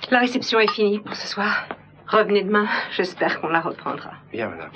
La réception est finie pour ce soir. Revenez demain, j'espère qu'on la reprendra. Bien, madame.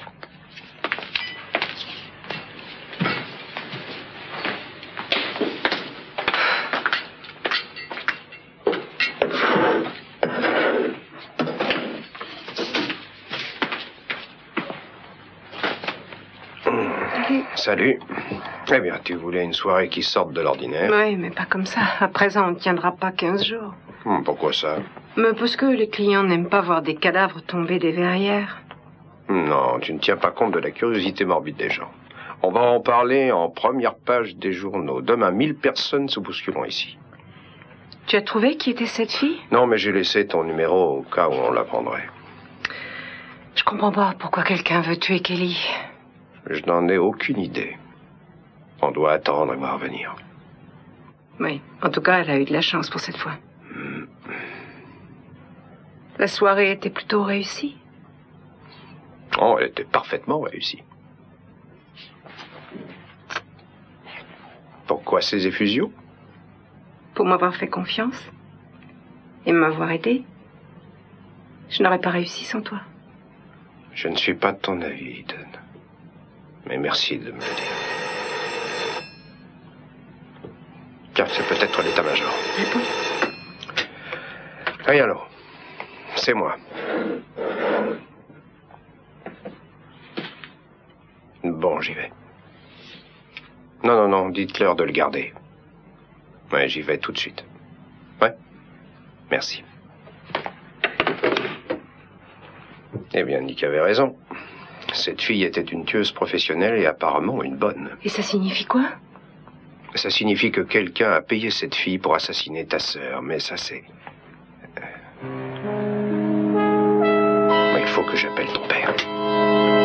Salut. Eh bien, tu voulais une soirée qui sorte de l'ordinaire? Oui, mais pas comme ça. À présent, on ne tiendra pas 15 jours. Pourquoi ça? Mais parce que les clients n'aiment pas voir des cadavres tomber des verrières. Non, tu ne tiens pas compte de la curiosité morbide des gens. On va en parler en première page des journaux. Demain, 1000 personnes se bousculeront ici. Tu as trouvé qui était cette fille? Non, mais j'ai laissé ton numéro au cas où on la prendrait. Je comprends pas pourquoi quelqu'un veut tuer Kelly. Je n'en ai aucune idée. On doit attendre et voir venir. Oui, en tout cas, elle a eu de la chance pour cette fois. La soirée était plutôt réussie. Oh, elle était parfaitement réussie. Pourquoi ces effusions? Pour m'avoir fait confiance et m'avoir aidé. Je n'aurais pas réussi sans toi. Je ne suis pas de ton avis, Eden. Mais merci de me le dire. Car c'est peut-être l'état-major. Oui, alors. C'est moi. Bon, j'y vais. Non, dites-leur de le garder. Ouais, j'y vais tout de suite. Ouais. Merci. Eh bien, Nick avait raison. Cette fille était une tueuse professionnelle et apparemment une bonne. Et ça signifie quoi? Ça signifie que quelqu'un a payé cette fille pour assassiner ta sœur, mais ça c'est... Il faut que j'appelle ton père.